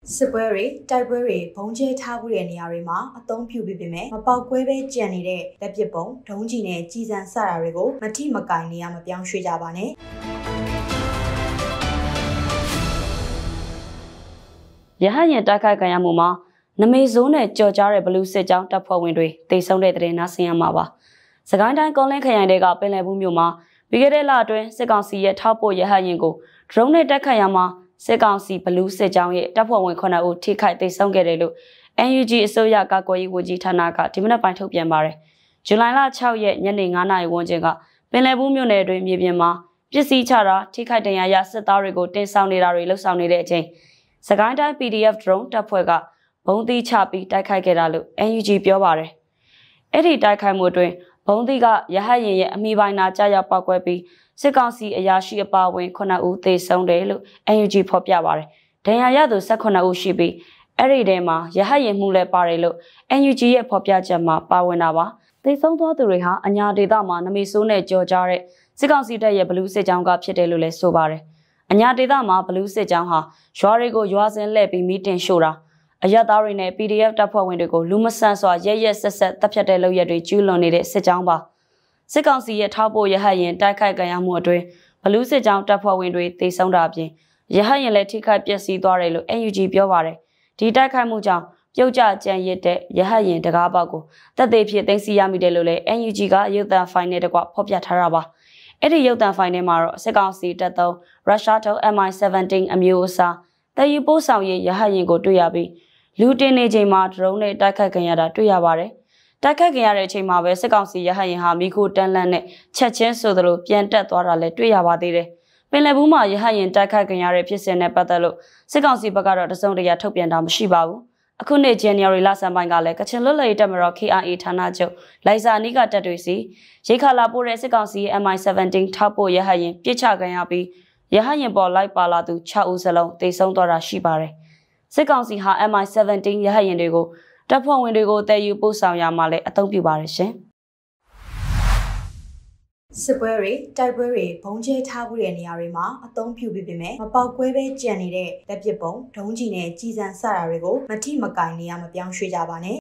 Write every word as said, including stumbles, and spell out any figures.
စစ်ပွဲတွေတိုက်ပွဲတွေဘုံကျဲထားမှုတဲ့နေရာတွေမှာအသုံးပြုပြီးပြင်မဲ့မပေါက်ကွဲပဲကြံနေတဲ့လက်ပစ်ပုံဒုံးကြီးနဲ့ကြီးစံစတာတွေကိုမထိမကင်နေရမပြောင်းရွှေ့ကြပါနဲ့ရဟရင်တိုက်ခိုက်ခံရမှုမှာနမေဇိုးနဲ့ကြော်ကြားတဲ့ဘလူးစစ်ကြောင်းတပ်ဖွဲ့ဝင်တွေတိတ်ဆုံးတဲ့တဲ့နားဆင်ရမှာပါစကိုင်းတိုင်းကောလင်းခရိုင်တွေကပင်လယ်ဘူးမြို့မှာပြီးခဲ့တဲ့လအတွင်းစစ်ကောင်စီရဲ့ထောက်ပို့ရဟရင်ကိုဒရုန်းနဲ့တိုက်ခိုက်ရမှာစစ်ကောင်စီဘလူးစစ်ကြောင်းရဲ့တပ်ဖွဲ့ဝင်ခုနှစ်ဦးထိခိုက်တိတ်ဆုံးခဲ့တယ်လို့ N U G အစိုးရကာကွယ်ရေးဝန်ကြီးဌာနကဒီမနက်ပိုင်းထုတ်ပြန်ပါတယ်။ဇူလိုင်လ၆ရက်ညနေ၅နာရီဝန်းကျင်ကပင်လယ်ဘူးမြို့နယ်အတွင်းမြေပြင်မှာပစ္စည်းချတာထိခိုက်ဒဏ်ရာရစစ်သားတွေကိုတင်ဆောင်နေတာတွေလှုပ်ဆောင်နေတဲ့အချိန်စကိုင်းတိုင်း P D F drone တပ်ဖွဲ့ကဘုံသီးချပြီးတိုက်ခိုက်ခဲ့တာလို့ N U G ပြောပါတယ်။အဲ့ဒီတိုက်ခိုက်မှုအတွင်းဘုံသီးကရဟတ်ရင်ရဲ့အမိပိုင်းနာကြားရောက်ပောက်ကွဲပြီးစစ်ကောင်စီအရာရှိအပါအဝင်ခုနှစ်ဦးသေဆုံးတယ်လို့ N U G ဖော်ပြပါတယ်။ဒဏ်ရာရသူ၁၈ဦးရှိပြီးအဲ့ဒီထဲမှာရဟတ်ရင်မှုလည်းပါတယ်လို့ N U G ရဲ့ဖော်ပြချက်မှာပါဝင်တာပါ။သေဆုံးသွားသူတွေဟာအညာဒေသမှာနမေဆိုးနဲ့ကြော်ကြားတဲ့စစ်ကောင်စီတပ်ရဲ့ဘလူးစစ်ကြောင်းကဖြစ်တယ်လို့လည်းဆိုပါတယ်။အညာဒေသမှာဘလူးစစ်ကြောင်းဟာရွာတွေကိုရွာစင်လှည့်ပြီးမီးတင်ရှို့တာအရသားတွေနဲ့ P D F တပ်ဖွဲ့ဝင်တွေကိုလူမဆန်စွာရဲရဲဆက်ဆက်တပ်ဖြတ်တဲ့လုပ်ရက်တွေကျူးလွန်နေတဲ့စစ်ကြောင်းပါစစ်ကောင်စီရဲ့ထောက်ပို့ရဟတ်ရင်တိုက်ခိုက်ကြရမှုအတွင်းဘလူးစစ်ကြောင်းတပ်ဖွဲ့ဝင်တွေတေဆုံးတာအပြင်ရဟတ်ရင်လည်းထိခိုက်ပျက်စီးသွားတယ်လို့ N U G ပြောပါတယ်ဒီတိုက်ခိုက်မှုကြောင့်ပြုတ်ကျကြံရစ်တဲ့ရဟတ်ရင်တကားပေါက်ကိုတပ်သေးဖြစ်သိမ်းဆည်းရမိတယ်လို့လည်း N U G ကရုပ်သံဖိုင်နဲ့တကွဖော်ပြထားတာပါအဲ့ဒီရုပ်သံဖိုင်ထဲမှာတော့စစ်ကောင်စီတပ်သုံးရုရှားထုတ် M I seventeen အမျိုးအစားတည်ယူပို့ဆောင်ရေးရဟတ်ရင်ကိုတွေ့ရပြီးလူတင်နေချိန်မှာဒရုန်းနဲ့တိုက်ခိုက်ခံရတာတွေ့ရပါတယ်တိုက်ခိုက်ခံရတဲ့အချိန်မှာပဲစစ်ကောင်စီရဟတ်ရင်ဟာမိခိုတန်းလန့်နဲ့ချက်ချင်းဆိုသလိုပြန်တက်သွားတာလည်းတွေ့ရပါသေးတယ်ပင်လယ်ဘူးမှာရဟတ်ရင်တိုက်ခိုက်ခံရတဲ့ဖြစ်စဉ်နဲ့ပတ်သက်လို့စစ်ကောင်စီဘက်ကတော့တစုံတရာထုတ်ပြန်တာမရှိပါဘူးအခုနှစ် January လဆန်းပိုင်းကလည်းကချင်လွတ်လပ်ရေးတပ်မတော် K I A ဌာနချုပ်လိုက်စာနီးကတပ်တွေစီရိခါလာပို့တဲ့စစ်ကောင်စီ M I seventeen ထောက်ပို့ရဟတ်ရင်ပြစ်ချခံရပြီးရဟတ်ရင်ပေါ်လိုက်ပါလာသူ၆ဦးစလုံးတေဆုံးသွားတာရှိပါတယ်စစ်ကောင်စီဟာ M I seventeen ရဟတ်ရင်တွေကိုတပ်ဖွဲ့ဝင်တွေကိုတည်ယူပို့ဆောင်ရမှာလည်းအသုံးပြုပါတယ်ရှင်စစ်ပွဲတွေတိုက်ပွဲတွေဘုံကျဲထားမှုတဲ့နေရာတွေမှာအသုံးပြုပြီးပြင်မဲ့မပေါက်ကွဲပဲကြံနေတဲ့လက်ပစ်ပုံဒုံးကြီးနဲ့ကြီးစံစတာတွေကိုမထိမကင်နေရမပြောင်းရွှေ့ကြပါနဲ့